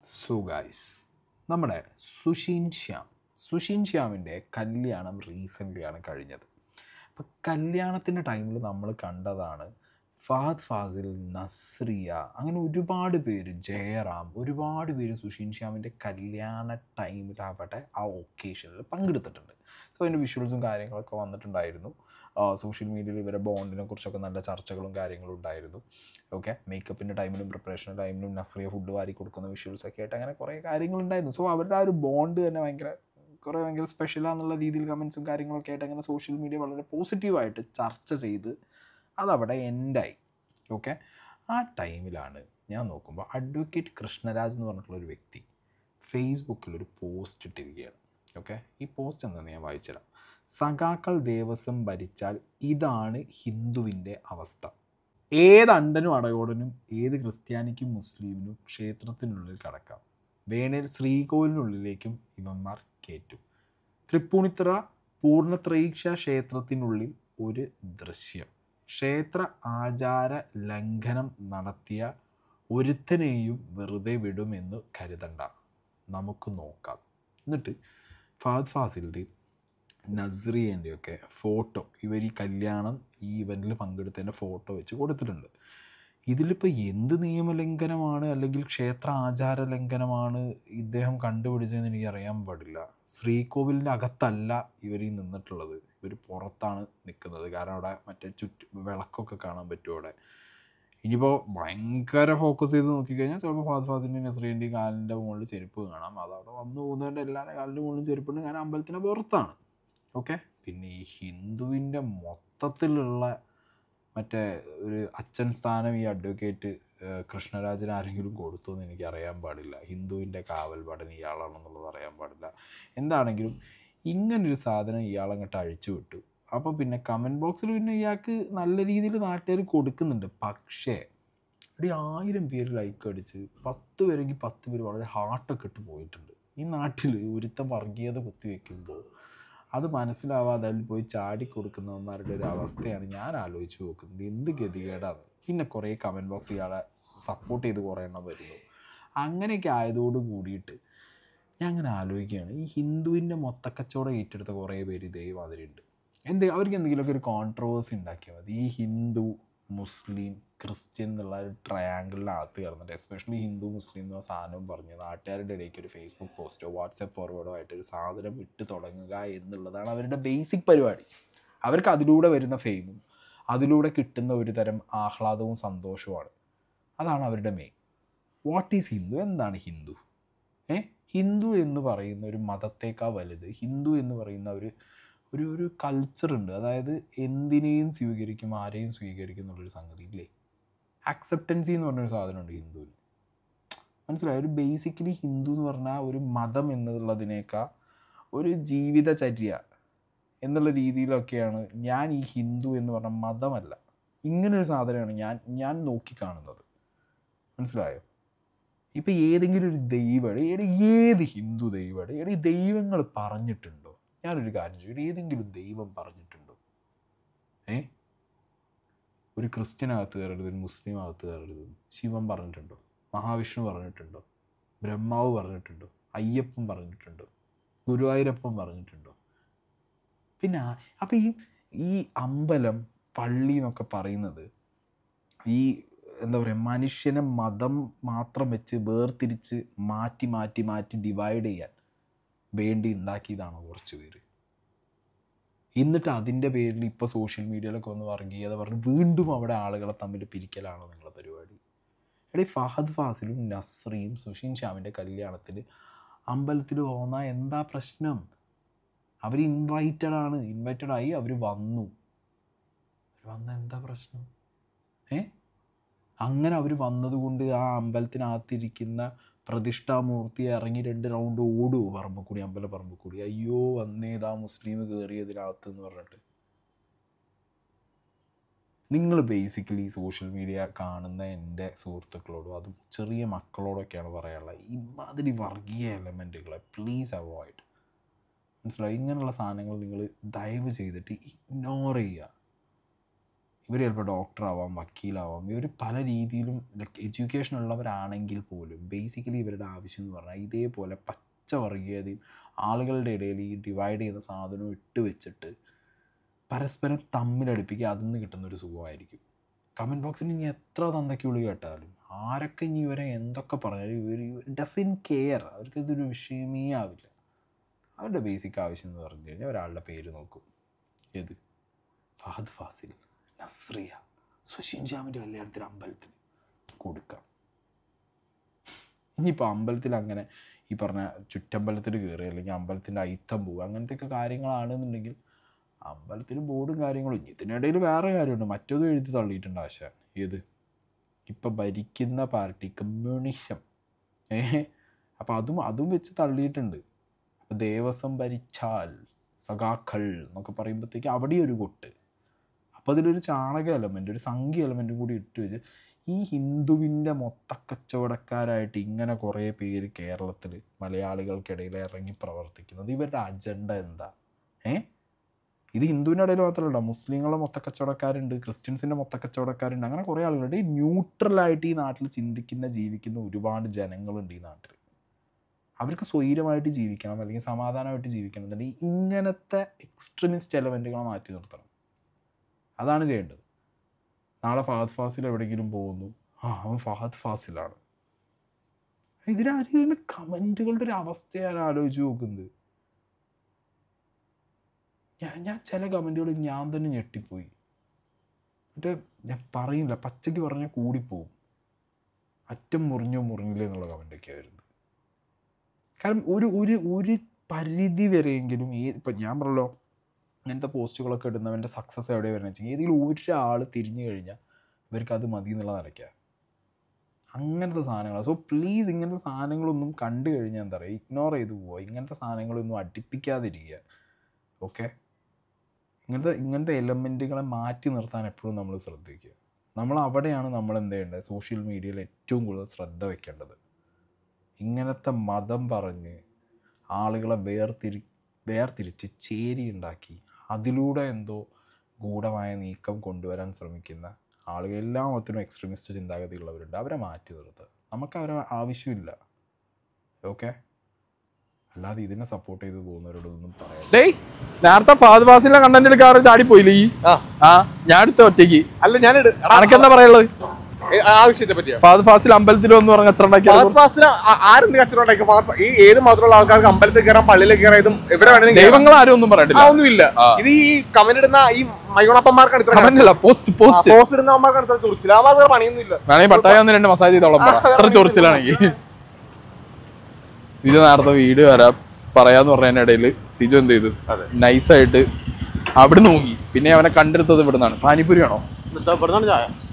So guys, നമ്മുടെ സുഷിൻ ശ്യാമിൻ്റെ കല്യാണം റീസെൻ്റ്ലിയാണ് കഴിഞ്ഞത്. അപ്പോൾ കല്യാണത്തിൻ്റെ ടൈമിൽ നമ്മൾ കണ്ടതാണ് ഫഹദ് ഫാസിൽ, നസ്രിയ, അങ്ങനെ ഒരുപാട് പേര്, ജയറാം, ഒരുപാട് പേര് സുഷിൻ ശ്യാമിൻ്റെ കല്യാണ ടൈമിലാവട്ടെ ആ ഒക്കേഷനിൽ പങ്കെടുത്തിട്ടുണ്ട്. സോ അതിൻ്റെ വിഷ്വൽസും കാര്യങ്ങളൊക്കെ വന്നിട്ടുണ്ടായിരുന്നു. സോഷ്യൽ മീഡിയയിൽ ഇവരെ ബോണ്ടിനെ കുറിച്ചൊക്കെ നല്ല ചർച്ചകളും കാര്യങ്ങളും ഉണ്ടായിരുന്നു. ഓക്കെ, മേക്കപ്പിൻ്റെ ടൈമിലും പ്രിപ്പറേഷൻ ടൈമിലും നസ്രിയ ഫുഡ് വാരി കൊടുക്കുന്ന വിഷ്വൽസൊക്കെ ആയിട്ട് അങ്ങനെ കുറേ കാര്യങ്ങളുണ്ടായിരുന്നു. സോ അവരുടെ ആ ഒരു ബോണ്ട് തന്നെ ഭയങ്കര സ്പെഷ്യലാന്നുള്ള രീതിയിൽ കമൻസും കാര്യങ്ങളൊക്കെ ആയിട്ട് അങ്ങനെ സോഷ്യൽ മീഡിയ വളരെ പോസിറ്റീവായിട്ട് ചർച്ച ചെയ്ത് അതവിടെ എൻഡായി. ഓക്കെ, ആ ടൈമിലാണ് ഞാൻ നോക്കുമ്പോൾ അഡ്വക്കേറ്റ് കൃഷ്ണരാജ് എന്ന് പറഞ്ഞിട്ടുള്ളൊരു വ്യക്തി ഫേസ്ബുക്കിലൊരു പോസ്റ്റ് ഇട്ടിരിക്കുകയാണ്. ഓക്കെ, ഈ പോസ്റ്റ് എന്താണെന്ന് ഞാൻ വായിച്ചുതരാം. സഖാക്കൾ ദേവസ്വം ഭരിച്ചാൽ ഇതാണ് ഹിന്ദുവിൻ്റെ അവസ്ഥ. ഏത് അണ്ടനും അടയോടനും ഏത് ക്രിസ്ത്യാനിക്കും മുസ്ലിമിനും ക്ഷേത്രത്തിനുള്ളിൽ കടക്കാം. വേണേൽ ശ്രീകോവിലിനുള്ളിലേക്കും ഇവന്മാർ കയറ്റും. തൃപ്പൂണിത്തുറ പൂർണ്ണത്രയീക്ഷ ക്ഷേത്രത്തിനുള്ളിൽ ഒരു ദൃശ്യം. ക്ഷേത്ര ആചാര ലംഘനം നടത്തിയ ഒരുത്തനെയും വെറുതെ വിടുമെന്ന് കരുതണ്ട, നമുക്ക് നോക്കാം. എന്നിട്ട് ഫഹദ് ഫാസിലിൻ്റെയും നസ്രിയേൻ്റെയൊക്കെ ഫോട്ടോ, ഇവർ ഈ കല്യാണം ഈ ഇവൻറ്റിൽ പങ്കെടുത്തതിൻ്റെ ഫോട്ടോ വെച്ച് കൊടുത്തിട്ടുണ്ട്. ഇതിലിപ്പോൾ എന്ത് നിയമലംഘനമാണ് അല്ലെങ്കിൽ ക്ഷേത്ര ആചാര ലംഘനമാണ് ഇദ്ദേഹം കണ്ടുപിടിച്ചതെന്ന് എനിക്ക് അറിയാൻ പാടില്ല. ശ്രീകോവിലിൻ്റെ അകത്തല്ല ഇവർ ഈ നിന്നിട്ടുള്ളത്, ഇവർ പുറത്താണ് നിൽക്കുന്നത്. കാരണം അവിടെ മറ്റേ വിളക്കൊക്കെ കാണാൻ പറ്റും അവിടെ. ഇനിയിപ്പോൾ ഭയങ്കര ഫോക്കസ് ചെയ്ത് നോക്കിക്കഴിഞ്ഞാൽ ചിലപ്പോൾ ഫഹദ് ഫാസിലിൻ്റെയും നസ്രിയേൻ്റെയും കാലിൻ്റെ മുകളിൽ ചെരുപ്പ് കാണാം. അതവിടെ വന്നു പോകുന്നതുകൊണ്ട് എല്ലാവരുടെ കാലിൻ്റെ മുകളിൽ ചെരുപ്പുണ്ട്, കാരണം അമ്പലത്തിൻ്റെ പുറത്താണ്. ഓക്കെ, പിന്നെ ഈ ഹിന്ദുവിൻ്റെ മൊത്തത്തിലുള്ള മറ്റേ ഒരു അച്ഛൻ സ്ഥാനം ഈ അഡ്വക്കേറ്റ് കൃഷ്ണരാജിന് ആരെങ്കിലും കൊടുത്തു എന്ന് എനിക്ക് അറിയാൻ പാടില്ല. ഹിന്ദുവിൻ്റെ കാവൽ ഭടൻ ഇയാളാണെന്നുള്ളത് അറിയാൻ പാടില്ല. എന്താണെങ്കിലും ഇങ്ങനൊരു സാധനം ഇയാളങ്ങോട്ട് അഴിച്ചു വിട്ടു. അപ്പോൾ പിന്നെ കമൻറ്റ് ബോക്സിൽ പിന്നെ ഇയാൾക്ക് നല്ല രീതിയിൽ നാട്ടുകാർ കൊടുക്കുന്നുണ്ട്. പക്ഷേ ഒരു 1000 പേര് ലൈക്ക് അടിച്ച് 10 പേരെങ്കിൽ 10 പേര് വളരെ ഹാർട്ടൊക്കെ ഇട്ട് പോയിട്ടുണ്ട്. ഈ നാട്ടിൽ ഒരുത്തം വർഗീയത കുത്തിവെക്കുമ്പോൾ അത് മനസ്സിലാവാതെ അതിൽ പോയി ചാടിക്കൊടുക്കുന്നവന്മാരുടെ ഒരു അവസ്ഥയാണ് ഞാൻ ആലോചിച്ച് നോക്കുന്നത്. എന്ത് ഗതികേടാണ്. പിന്നെ കുറേ കമൻറ്റ് ബോക്സ് ഇയാളെ സപ്പോർട്ട് ചെയ്ത് കുറേ എണ്ണം വരുന്നു. അങ്ങനെയൊക്കെ ആയതോട് കൂടിയിട്ട് ഞാൻ അങ്ങനെ ആലോചിക്കുകയാണ്, ഈ ഹിന്ദുവിൻ്റെ മൊത്തക്കച്ചവടം ഏറ്റെടുത്ത കുറേ പേര് ഇതേമാതിരി ഉണ്ട്. അവർക്ക് എന്തെങ്കിലുമൊക്കെ ഒരു കോൺട്രവേഴ്സി ഉണ്ടാക്കിയാൽ മതി. ഈ ഹിന്ദു മുസ്ലിം ക്രിസ്ത്യൻ എന്നുള്ള ഒരു ട്രയാങ്കിളിനകത്ത് കിടന്നിട്ട്, എസ്പെഷ്യലി ഹിന്ദു മുസ്ലിം എന്ന സാധനം പറഞ്ഞ് നാട്ടുകാരുടെ ഇടയ്ക്ക് ഒരു ഫേസ്ബുക്ക് പോസ്റ്റോ വാട്സപ്പ് ഫോർവേഡോ ആയിട്ടൊരു സാധനം ഇട്ട് തുടങ്ങുക എന്നുള്ളതാണ് അവരുടെ ബേസിക് പരിപാടി. അവർക്ക് അതിലൂടെ വരുന്ന ഫെയിമും അതിലൂടെ കിട്ടുന്ന ഒരു തരം ആഹ്ലാദവും സന്തോഷവുമാണ്. അതാണ് അവരുടെ മെയിൻ. What is Hindu? എന്താണ് ഹിന്ദു? ഹിന്ദു എന്ന് പറയുന്ന ഒരു മതത്തേക്കാൾ വലുത് ഹിന്ദു എന്ന് പറയുന്ന ഒരു കൾച്ചറുണ്ട്. അതായത് എന്തിനേയും സ്വീകരിക്കും, ആരെയും സ്വീകരിക്കും എന്നുള്ളൊരു സംഗതി ഇല്ലേ. അക്സെപ്റ്റൻസി എന്ന് പറഞ്ഞൊരു സാധനമുണ്ട് ഹിന്ദുവിന്. മനസ്സിലായി? ഒരു ബേസിക്കലി ഹിന്ദു എന്ന് പറഞ്ഞാൽ ഒരു മതം എന്നുള്ളതിനേക്കാൾ ഒരു ജീവിതചര്യ എന്നുള്ള രീതിയിലൊക്കെയാണ് ഞാൻ ഈ ഹിന്ദു എന്ന് പറഞ്ഞ മതമല്ല, ഇങ്ങനൊരു സാധനമാണ് ഞാൻ നോക്കിക്കാണുന്നത്. മനസ്സിലായോ? ഇപ്പം ഏതെങ്കിലും ഒരു ദൈവം, ഏത് ഹിന്ദു ദൈവം, ഈ ദൈവങ്ങൾ പറഞ്ഞിട്ടുണ്ടോ? ഞാനൊരു കാര്യം ചോദിച്ചു, ഏതെങ്കിലും ദൈവം പറഞ്ഞിട്ടുണ്ടോ? ഒരു ക്രിസ്ത്യനകത്ത് കയറരുത്, ഒരു മുസ്ലിം അകത്ത് കയറരുത് ശിവൻ പറഞ്ഞിട്ടുണ്ടോ? മഹാവിഷ്ണു പറഞ്ഞിട്ടുണ്ടോ? ബ്രഹ്മാവ് പറഞ്ഞിട്ടുണ്ടോ? അയ്യപ്പൻ പറഞ്ഞിട്ടുണ്ടോ? ഗുരുവായൂരപ്പൻ പറഞ്ഞിട്ടുണ്ടോ? പിന്നെ അപ്പം ഈ അമ്പലം പള്ളി എന്നൊക്കെ പറയുന്നത് ഈ എന്താ പറയുക, മനുഷ്യനെ മതം മാത്രം വെച്ച് വേർതിരിച്ച് മാറ്റി ഡിവൈഡ് ചെയ്യാൻ വേണ്ടി ഉണ്ടാക്കിയതാണോ കുറച്ച് പേര്? എന്നിട്ട് അതിൻ്റെ പേരിൽ ഇപ്പോൾ സോഷ്യൽ മീഡിയയിലൊക്കെ ഒന്ന് വർഗീയത പറഞ്ഞ് വീണ്ടും അവിടെ ആളുകളെ തമ്മിൽ പിരിക്കലാണോ നിങ്ങളുടെ പരിപാടി? ഫഹദ് ഫാസിലും നസ്രിയും സുഷിൻ ശ്യാമിൻ്റെ കല്യാണത്തിന് അമ്പലത്തിൽ പോന്നാൽ എന്താ പ്രശ്നം? അവർ ഇൻവൈറ്റഡായി അവർ വന്ന എന്താ പ്രശ്നം? അങ്ങനെ അവർ വന്നതുകൊണ്ട് ആ അമ്പലത്തിനകത്തിരിക്കുന്ന പ്രതിഷ്ഠാമൂർത്തിയെ ഇറങ്ങി 2 റൗണ്ട് ഓടുമോ പറമ്പക്കൂടി, അമ്പലപ്പറമ്പക്കൂടി? അയ്യോ വന്നേതാ മുസ്ലിം കയറിയതിനകത്ത് എന്ന് പറഞ്ഞിട്ട്. നിങ്ങൾ ബേസിക്കലി സോഷ്യൽ മീഡിയ കാണുന്ന എൻ്റെ സുഹൃത്തുക്കളോടും അതും ചെറിയ മക്കളോടൊക്കെയാണ് പറയാനുള്ളത്, ഇമാതിരി വർഗീയ എലമെൻറ്റുകളെ പ്ലീസ് അവോയ്ഡ്. മനസ്സിലായി? ഇങ്ങനെയുള്ള സാധനങ്ങൾ നിങ്ങൾ ദയവ് ചെയ്തിട്ട് ഇഗ്നോർ ചെയ്യുക. ഇവർ ചിലപ്പോൾ ഡോക്ടറാവാം, വക്കീലാവാം, ഇവർ പല രീതിയിലും ലൈക്ക് എഡ്യൂക്കേഷൻ ഉള്ളവരാണെങ്കിൽ പോലും ബേസിക്കലി ഇവരുടെ ആവശ്യം എന്ന് പറഞ്ഞാൽ ഇതേപോലെ പച്ചവർഗീയതയും ആളുകളുടെ ഇടയിൽ ഈ ഡിവൈഡ് ചെയ്യുന്ന സാധനവും ഇട്ട് വെച്ചിട്ട് പരസ്പരം തമ്മിലടുപ്പിക്കുക, അതിൽ നിന്ന് കിട്ടുന്നൊരു സുഖമായിരിക്കും. കമൻറ്റ് ബോക്സിൽ ഇനി എത്ര തന്തയ്ക്ക് വിളി കേട്ടാലും ആരൊക്കെ ഇനി ഇവരെ എന്തൊക്കെ പറഞ്ഞാലും ഇവർ ഡസൻ കെയർ, അവർക്ക് ഇതൊരു വിഷയമേ ആവില്ല. അവരുടെ ബേസിക് ആവശ്യം എന്ന് പറഞ്ഞു കഴിഞ്ഞാൽ ഒരാളുടെ പേര് നോക്കും, ഏത് ഫഹദ് ഫാസിൽ, നസ്രിയ, സുഷിൻ ശ്യാമിൻ്റെ കല്യാണത്തിന് അമ്പലത്തിൽ കൊടുക്കാം. ഇനിയിപ്പോൾ അമ്പലത്തിൽ അങ്ങനെ ഈ പറഞ്ഞ ചുറ്റമ്പലത്തിൽ കയറി അല്ലെങ്കിൽ അമ്പലത്തിൻ്റെ അയിത്തം പോവുക അങ്ങനത്തെയൊക്കെ കാര്യങ്ങളാണെന്നുണ്ടെങ്കിൽ അമ്പലത്തിൽ ബോർഡും കാര്യങ്ങളും. ഇനി ഇതിനിടയിൽ വേറെ കാര്യമുണ്ട്, മറ്റൊന്നും എഴുതി തള്ളിയിട്ടുണ്ട് ആശാൻ. ഏത് ഇപ്പം ഭരിക്കുന്ന പാർട്ടി കമ്മ്യൂണിസം, അപ്പം അതും വെച്ച് തള്ളിയിട്ടുണ്ട്. അപ്പോൾ ദേവസ്വം ഭരിച്ചാൽ സഖാക്കൾ എന്നൊക്കെ പറയുമ്പോഴത്തേക്ക് അവിടെ ഒരു കൊട്ട്. അപ്പോൾ അതിലൊരു ചാണക എലമെൻറ്റ്, ഒരു സംഖ്യ എലമെൻറ്റും കൂടി ഇട്ട് വെച്ച് ഈ ഹിന്ദുവിൻ്റെ മൊത്തക്കച്ചവടക്കാരായിട്ട് ഇങ്ങനെ കുറേ പേര് കേരളത്തിൽ മലയാളികൾക്കിടയിൽ ഇറങ്ങി പ്രവർത്തിക്കുന്നത്. ഇവരുടെ അജണ്ട എന്താ? ഇത് ഹിന്ദുവിൻ്റെ ഇടയിൽ മാത്രമല്ല, മുസ്ലിങ്ങളുടെ മൊത്തക്കച്ചവടക്കാരുണ്ട്, ക്രിസ്ത്യൻസിൻ്റെ മൊത്തക്കച്ചവടക്കാരുണ്ട്, അങ്ങനെ കുറേ ആളുകളുണ്ട്. ഈ ന്യൂട്രലായിട്ട് ഈ നാട്ടിൽ ചിന്തിക്കുന്ന ജീവിക്കുന്ന ഒരുപാട് ജനങ്ങളുണ്ട് ഈ നാട്ടിൽ. അവർക്ക് സ്വൈരമായിട്ട് ജീവിക്കണം അല്ലെങ്കിൽ സമാധാനമായിട്ട് ജീവിക്കണം എന്നുണ്ടെങ്കിൽ ഇങ്ങനത്തെ എക്സ്ട്രീമിസ്റ്റ് എലമെൻറ്റുകളെ മാറ്റി നിർത്തണം. അതാണ് ചെയ്യേണ്ടത്. നാളെ ഫഹദ് ഫാസിൽ എവിടെയെങ്കിലും പോകുന്നു, അവൻ ഫഹദ് ഫാസിലാണ്. ഇതിനാരും കമൻറ്റുകളുടെ ഒരു അവസ്ഥയാണ് ആലോചിച്ച് നോക്കുന്നത്. ഞാൻ ചില കമൻറ്റുകൾ ഞാൻ തന്നെ ഞെട്ടിപ്പോയി. മറ്റേ ഞാൻ പറയില്ല, പച്ചയ്ക്ക് പറഞ്ഞാൽ കൂടിപ്പോവും. അറ്റം മുറിഞ്ഞില്ലേ എന്നുള്ള കമൻറ്റൊക്കെയാണ് വരുന്നത്. കാരണം ഒരു പരിധി വരെയെങ്കിലും ഇപ്പം ഞാൻ പറഞ്ഞല്ലോ, ഇങ്ങനത്തെ പോസ്റ്റുകളൊക്കെ ഇടുന്നവൻ്റെ സക്സസ് എവിടെ വരുന്നത് വെച്ചാൽ ഏതെങ്കിലും ഒരാൾ തിരിഞ്ഞു കഴിഞ്ഞാൽ ഇവർക്കത് മതി എന്നുള്ള നിലയ്ക്കാണ് അങ്ങനത്തെ സാധനങ്ങൾ. സോ പ്ലീസ് ഇങ്ങനത്തെ സാധനങ്ങളൊന്നും കണ്ടു കഴിഞ്ഞാൽ എന്താ പറയുക, ഇഗ്നോർ ചെയ്ത് പോവുക. ഇങ്ങനത്തെ സാധനങ്ങളൊന്നും അടുപ്പിക്കാതിരിക്കുക. ഓക്കെ, ഇങ്ങനത്തെ എലമെൻറ്റുകളെ മാറ്റി നിർത്താൻ എപ്പോഴും നമ്മൾ ശ്രദ്ധിക്കുക. അവിടെയാണ് നമ്മൾ എന്ത് ചെയ്യേണ്ടത്, സോഷ്യൽ മീഡിയയിൽ ഏറ്റവും കൂടുതൽ ശ്രദ്ധ വെക്കേണ്ടത്. ഇങ്ങനത്തെ മതം പറഞ്ഞ് ആളുകളെ വേർതിരിച്ച് ചേരി ഉണ്ടാക്കി അതിലൂടെ എന്തോ ഗൂഢമായ നീക്കം കൊണ്ടുവരാൻ ശ്രമിക്കുന്ന ആളുകൾ, എല്ലാ മതത്തിനും എക്സ്ട്രീമിസ്റ്റ് ചിന്താഗതിയുള്ളവരുണ്ട്. അവരെ മാറ്റി നിർത്തുക. നമുക്കവരെ ആവശ്യമില്ല. ഓക്കെ, അല്ലാതെ ഇതിനെ സപ്പോർട്ട് ചെയ്ത് പോകുന്നവരോടൊന്നും പറയാം. നേരത്തെ ഫഹദ് ഫാസിലിന്റെ കണ്ടന്റ് എടുക്കാറ് ചാടിപ്പോയില്ലേ? ഞാൻ എടുത്ത ഒറ്റയ്ക്ക് അല്ല, ഞാൻ അനക്കെന്താ പറയുള്ളത് ആവശ്യത്തെ പറ്റിയ? ഫഹദ് ഫാസിൽ അമ്പലത്തിൽ വന്ന് പറഞ്ഞ കച്ചറുണ്ടാക്കി. ആരെന്ത് കച്ചറുണ്ടാക്കി? ഈ ഏത് മാത്രമുള്ള ആൾക്കാർക്ക് അമ്പലത്തിൽ കയറാം, പള്ളിയിൽ കയറായതും എവിടെ വേണമെങ്കിലും ദൈവങ്ങൾ ആരും ഒന്നും പറയണ്ടില്ല, ഒന്നുമില്ല. ഇത് ഈ കമന്റ് ഇടുന്ന ഈ മയോണപ്പന്മാർക്കാണ് പോസ്റ്റ് ഇടുന്നവന്മാർക്കാണ് ഇത്ര ചൊറിച്ചില്ല. അവർക്ക് പണിയൊന്നുമില്ല. വേണമെങ്കിൽ പട്ടായ ഒന്ന് 2 മസാജ് ചെയ്തോളം ഇത്ര ചൊറിച്ചിലാണെങ്കിൽ. സിജു നേരത്തെ വീഡിയോ പറയാന്ന് പറഞ്ഞതിന്റെ ഇടയിൽ സിജു എന്ത് ചെയ്തു, നൈസായിട്ട് അവിടെ നോക്കി. പിന്നെ അവനെ കണ്ടെടുത്തത് ഇവിടുന്നാണ്. പാനിപ്പൂരി ആണോ?